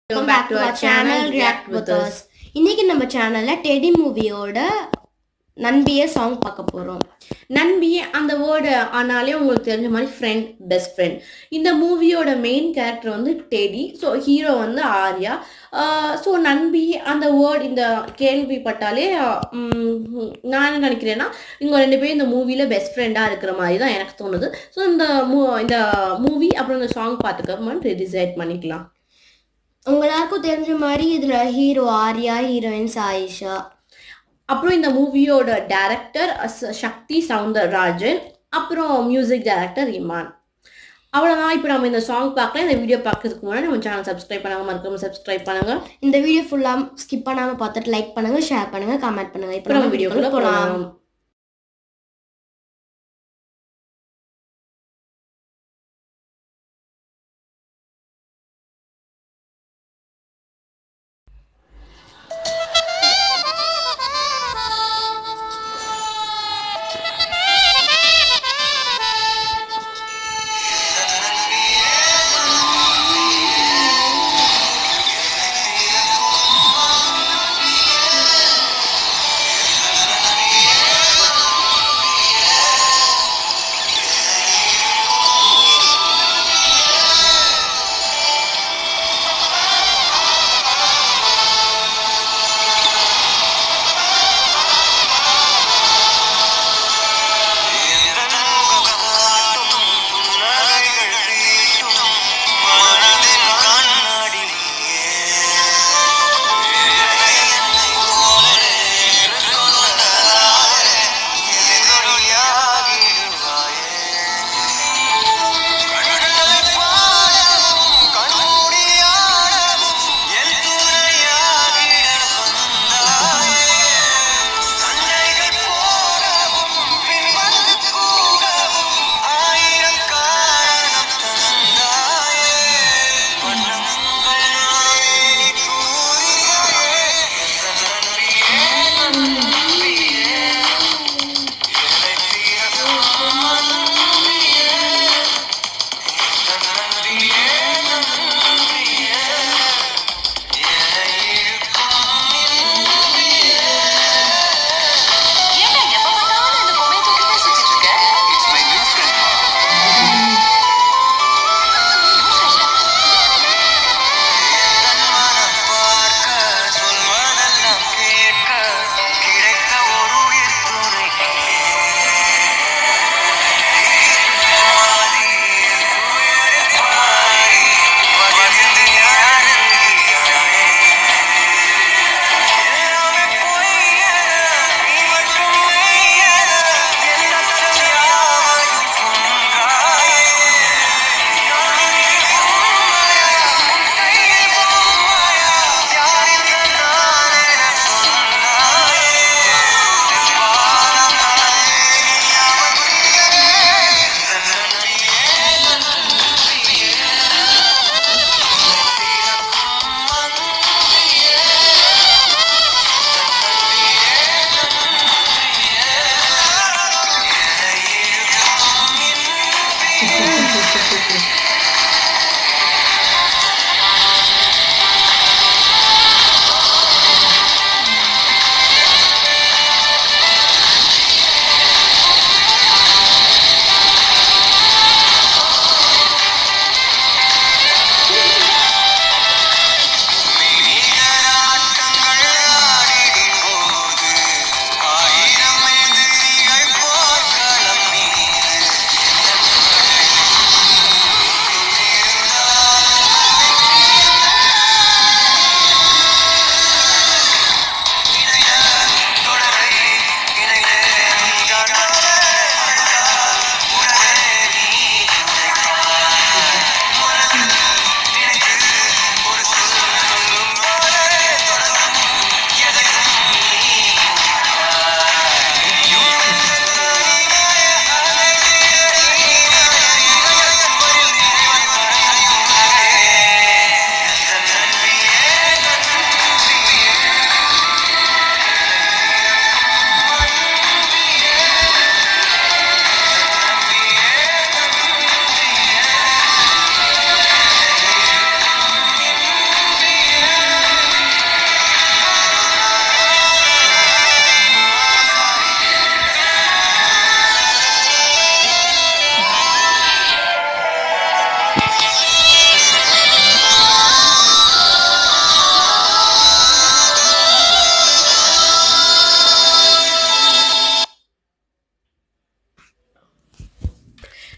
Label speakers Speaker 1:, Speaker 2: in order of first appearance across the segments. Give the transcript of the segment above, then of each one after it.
Speaker 1: Welcome back to our channel React with us. இன்னைக்கு நம்ம சேனல்ல டெடி மூவியோட நண்பியே சாங் பார்க்க போறோம்.
Speaker 2: நண்பியே அந்த வேர்டு ஆனாலே உங்களுக்கு தெரிஞ்ச மாதிரி ஃப்ரெண்ட், பெஸ்ட் ஃப்ரெண்ட். இந்த மூவியோட மெயின் கேரக்டர் வந்து டெடி. ஸோ ஹீரோ வந்து ஆர்யா. ஸோ நண்பியே அந்த வேர்டு இந்த கேள்விப்பட்டாலே நான் என்ன நினைக்கிறேன்னா இவங்க ரெண்டு பேரும் இந்த மூவியில் பெஸ்ட் ஃப்ரெண்டாக இருக்கிற மாதிரி தான் எனக்கு தோணுது. ஸோ இந்த மூவி அப்புறம் இந்த சாங் பார்த்துக்க டிசைட் பண்ணிக்கலாம்.
Speaker 1: உங்களுக்கும் தெரிஞ்ச மாதிரி இதுல ஹீரோ ஆர்யா, ஹீரோயின் சாயிஷா.
Speaker 2: அப்புறம் இந்த மூவியோட டைரக்டர் சக்தி, சவுண்டர் ராஜன், அப்புறம் மியூசிக் டைரக்டர் இமான். அவ்வளோதான். இப்போ நம்ம இந்த சாங் பார்க்கலாம். இந்த வீடியோ பார்க்கறதுக்கு முன்னாடி நம்ம சேனல் சப்ஸ்கிரைப் பண்ணாம மறக்காம சப்ஸ்கிரைப் பண்ணுங்க.
Speaker 1: இந்த வீடியோ ஃபுல்லா ஸ்கிப் பண்ணாம பார்த்துட்டு லைக் பண்ணுங்க, ஷேர் பண்ணுங்க, கமெண்ட் பண்ணுங்க. இப்போ நம்ம வீடியோக்குள்ள போலாம்.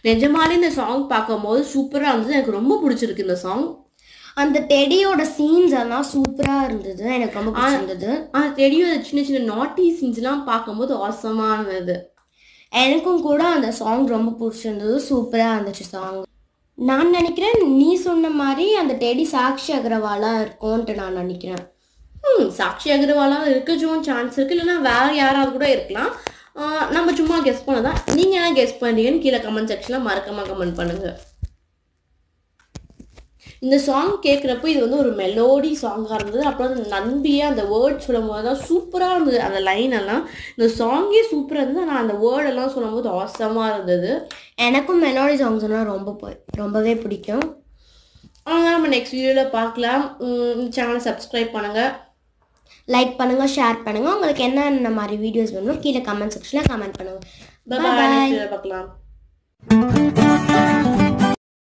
Speaker 2: நிஜமாலே இந்த சாங் பார்க்கும்போது சூப்பராக இருந்தது. எனக்கு ரொம்ப பிடிச்சிருக்கு இந்த சாங்.
Speaker 1: அந்த டெடியோட சீன்ஸ் எல்லாம் சூப்பராக இருந்தது, எனக்கு ரொம்ப பிடிச்சிருந்தது.
Speaker 2: அந்த டெடியோட சின்ன சின்ன நாட்டி சீன்ஸ்லாம் பார்க்கும்போது ஆசமாக இருந்தது.
Speaker 1: எனக்கும் கூட அந்த சாங் ரொம்ப பிடிச்சிருந்தது, சூப்பராக இருந்துச்சு சாங். நான் நினைக்கிறேன் நீ சொன்ன மாதிரி அந்த டெடி சாக்ஷி அகர்வாலாக இருக்கும்ன்ட்டு நான் நினைக்கிறேன்.
Speaker 2: சாக்ஷி அகர்வாலாக இருக்கச்சும் சான்ஸ் இருக்குது, இல்லைன்னா வேறு யாராவது கூட இருக்கலாம். நம்ம சும்மா கெஸ் பண்ணதான். நீங்கள் என்ன கெஸ் பண்ணுறீங்கன்னு கீழே கமெண்ட் செக்ஷனில் மறக்காம கமெண்ட் பண்ணுங்கள். இந்த சாங் கேட்குறப்போ இது வந்து ஒரு மெலோடி சாங்காக இருந்தது. அப்புறம் அந்த நண்பியே அந்த வேர்ட் சொல்லும் போது தான் சூப்பராக இருந்தது. அந்த லைன் எல்லாம் இந்த சாங்கே சூப்பராக இருந்தது. ஆனால் அந்த வேர்டெல்லாம் சொல்லும் போது ஆசமாக இருந்தது.
Speaker 1: எனக்கும் மெலோடி சாங்ஸ்னால் ரொம்பவே பிடிக்கும்.
Speaker 2: ஆனால் நம்ம நெக்ஸ்ட் வீடியோவில் பார்க்கலாம். சேனலை சப்ஸ்கிரைப் பண்ணுங்கள்,
Speaker 1: லைக் பண்ணுங்கள், ஷேர் பண்ணுங்கள். உங்களுக்கு என்னென்ன மாதிரி வீடியோஸ் வேணும் கீழே கமெண்ட் செக்ஷனில் கமெண்ட் பண்ணுங்கள்.
Speaker 2: பாய், பார்க்கலாம்.